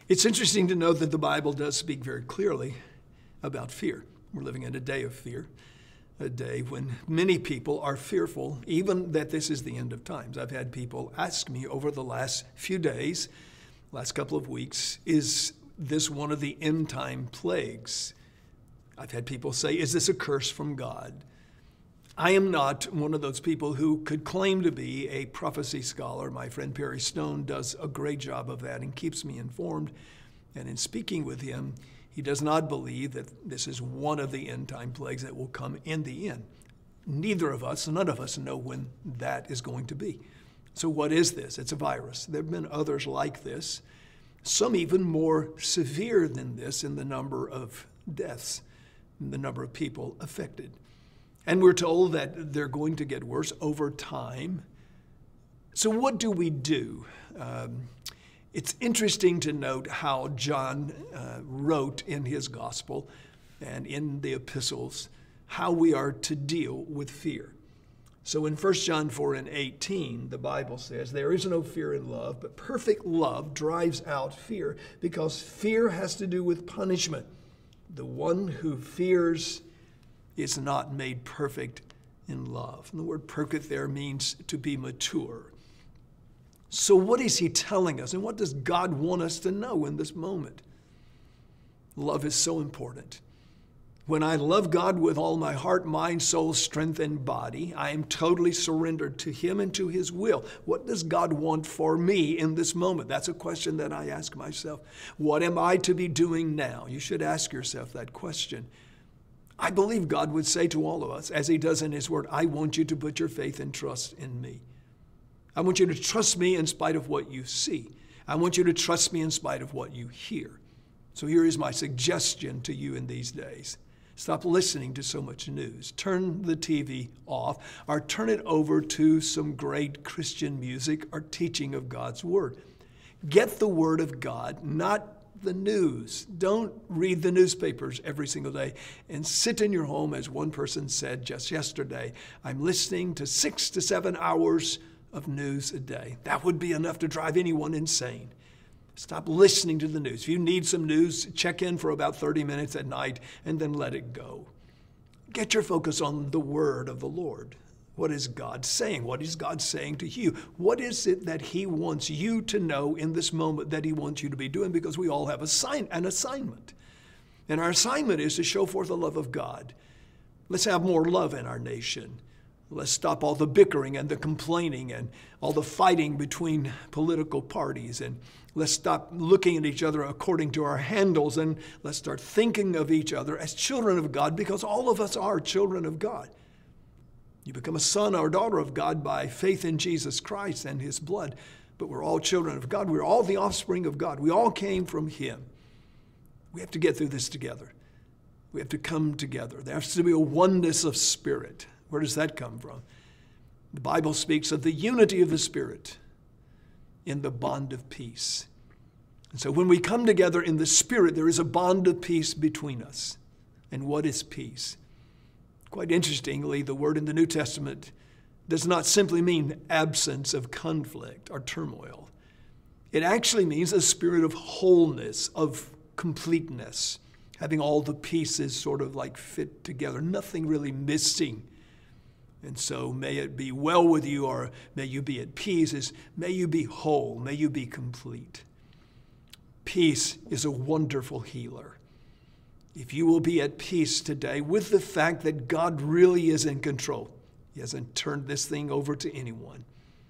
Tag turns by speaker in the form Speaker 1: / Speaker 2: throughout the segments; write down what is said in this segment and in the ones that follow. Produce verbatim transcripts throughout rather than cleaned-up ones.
Speaker 1: It's interesting to note that the Bible does speak very clearly about fear. We're living in a day of fear, a day when many people are fearful, even that this is the end of times. I've had people ask me over the last few days, last couple of weeks, is this one of the end time plagues? I've had people say, is this a curse from God? I am not one of those people who could claim to be a prophecy scholar. My friend Perry Stone does a great job of that and keeps me informed. And in speaking with him, he does not believe that this is one of the end time plagues that will come in the end. Neither of us, none of us know when that is going to be. So what is this? It's a virus. There have been others like this, some even more severe than this in the number of deaths, in the number of people affected. And we're told that they're going to get worse over time. So what do we do? Um, it's interesting to note how John uh, wrote in his gospel and in the epistles how we are to deal with fear. So in First John four and eighteen, the Bible says, there is no fear in love, but perfect love drives out fear, because fear has to do with punishment. The one who fears is not made perfect in love. And the word perfect there means to be mature. So what is he telling us? And what does God want us to know in this moment? Love is so important. When I love God with all my heart, mind, soul, strength, and body, I am totally surrendered to him and to his will. What does God want for me in this moment? That's a question that I ask myself. What am I to be doing now? You should ask yourself that question. I believe God would say to all of us, as he does in his word, I want you to put your faith and trust in me. I want you to trust me in spite of what you see. I want you to trust me in spite of what you hear. So here is my suggestion to you in these days. Stop listening to so much news. Turn the T V off, or turn it over to some great Christian music or teaching of God's word. Get the word of God, not the news. Don't read the newspapers every single day and sit in your home, as one person said just yesterday, I'm listening to six to seven hours of news a day. That would be enough to drive anyone insane. Stop listening to the news. If you need some news, check in for about thirty minutes at night and then let it go. Get your focus on the word of the Lord. What is God saying? What is God saying to you? What is it that he wants you to know in this moment that he wants you to be doing? Because we all have assign- an assignment. And our assignment is to show forth the love of God. Let's have more love in our nation. Let's stop all the bickering and the complaining and all the fighting between political parties. And let's stop looking at each other according to our handles, and let's start thinking of each other as children of God, because all of us are children of God. You become a son or daughter of God by faith in Jesus Christ and his blood. But we're all children of God. We're all the offspring of God. We all came from him. We have to get through this together. We have to come together. There has to be a oneness of spirit. Where does that come from? The Bible speaks of the unity of the Spirit in the bond of peace. And so when we come together in the Spirit, there is a bond of peace between us. And what is peace? Quite interestingly, the word in the New Testament does not simply mean absence of conflict or turmoil. It actually means a spirit of wholeness, of completeness, having all the pieces sort of like fit together, nothing really missing. And so may it be well with you, or may you be at peace, is may you be whole, may you be complete. Peace is a wonderful healer. If you will be at peace today with the fact that God really is in control, he hasn't turned this thing over to anyone.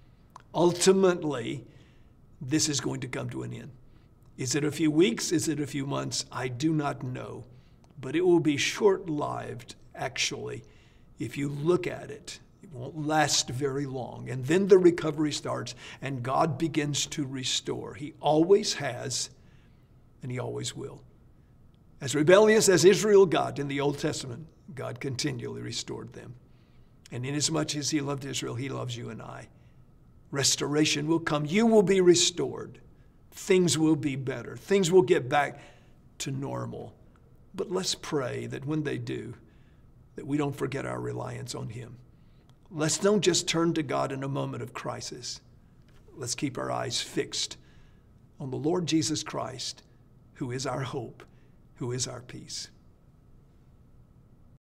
Speaker 1: Ultimately, this is going to come to an end. Is it a few weeks? Is it a few months? I do not know. But it will be short-lived, actually. If you look at it, it won't last very long. And then the recovery starts, and God begins to restore. He always has, and he always will. As rebellious as Israel got in the Old Testament, God continually restored them. And inasmuch as he loved Israel, he loves you and I. Restoration will come. You will be restored. Things will be better. Things will get back to normal. But let's pray that when they do, that we don't forget our reliance on him. Let's don't just turn to God in a moment of crisis. Let's keep our eyes fixed on the Lord Jesus Christ who is our hope, who is our peace.